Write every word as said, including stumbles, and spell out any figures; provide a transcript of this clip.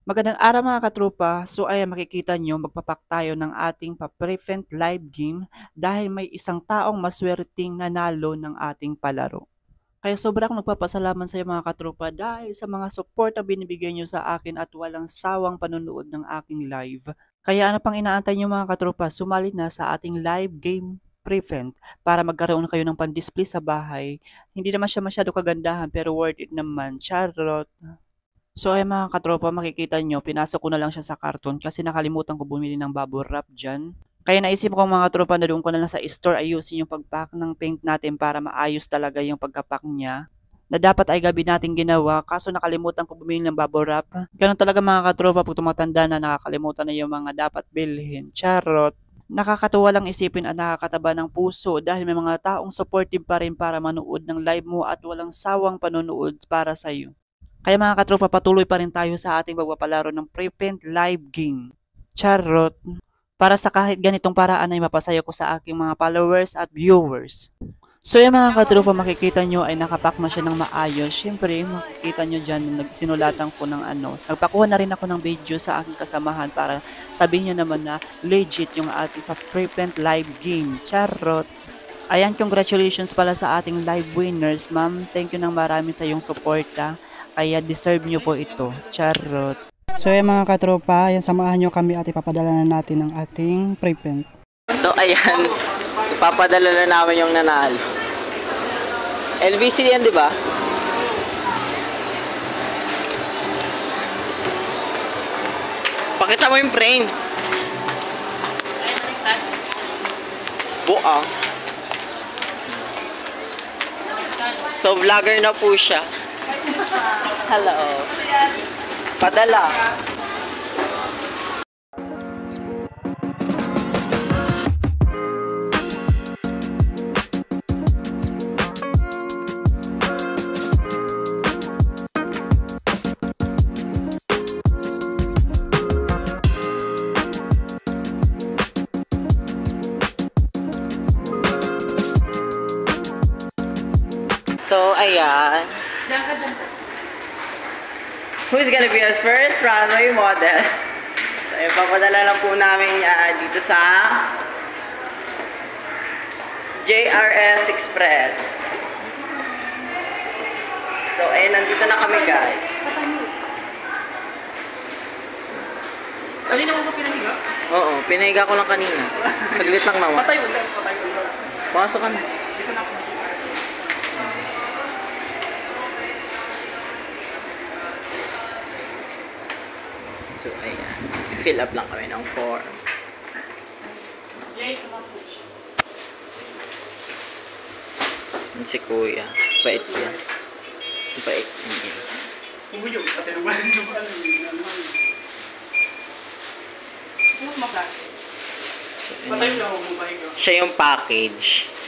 Magandang araw mga katropa. So ayan makikita nyo magpapak tayo ng ating pa-prevent live game dahil may isang taong maswerteng nanalo ng ating palaro. Kaya sobrang nagpapasalamat sa iyo mga katropa dahil sa mga support na binibigay nyo sa akin at walang sawang panonood ng aking live. Kaya ano pang inaantay nyo mga katropa, sumali na sa ating live game prevent para magkaroon kayo ng pan-display sa bahay. Hindi naman siya masyado kagandahan pero worth it naman. Charot! So ay mga katropa, makikita nyo, pinasok ko na lang siya sa karton kasi nakalimutan ko bumili ng bubble wrap dyan. Kaya naisip ko mga tropa na doon ko na lang sa store ayusin yung pagpack ng paint natin para maayos talaga yung pagkapack niya. Na dapat ay gabi natin ginawa kaso nakalimutan ko bumili ng bubble wrap. Ganun talaga mga katropa pag tumatanda na nakakalimutan na yung mga dapat bilhin. Charot! Nakakatuwa lang isipin at nakakataba ng puso dahil may mga taong supportive pa rin para manood ng live mo at walang sawang panonood para sa'yo. Kaya mga katropa, patuloy pa rin tayo sa ating pagpapalaro ng prevent live game. Charot! Para sa kahit ganitong paraan ay mapasaya ko sa aking mga followers at viewers. So yung mga katropa, makikita nyo ay nakapack na siya ng maayos. Siyempre, makikita nyo dyan, nagsinulatan ko ng ano. Nagpakuha na rin ako ng video sa aking kasamahan para sabihin nyo naman na legit yung ating prevent live game. Charot! Ayan, congratulations pala sa ating live winners, ma'am. Thank you ng marami sa iyong suporta. Kaya deserve nyo po ito. Charot. So yung mga katropa, yan samahan nyo kami at ipapadala na natin ang ating prevent. So ayan, ipapadala na namin yung nanalo. L B C yan, di ba? Pakita mo yung frame. Buang. So vlogger na po siya. Hello. Padala. So ayan. Who's gonna be our first runway model? So, ipapadala lang po namin uh, dito sa J R S Express. So, ayun, nandito na kami, guys. Kanina mo ba pinahiga? Oo, pinahiga ko lang kanina. Saglit lang naman. Patay mo lang, patay mo lang. Pasok ka na. Dito na ako. So, ayan. Fill up lang kami ng form. Yay, kumapos. Yan si Kuya. Bait yan. Bait yan, guys. Umuyo, pati naman yung ano. Huwag mabak. Patay mo lang ako, bumay ka. Siya yung package.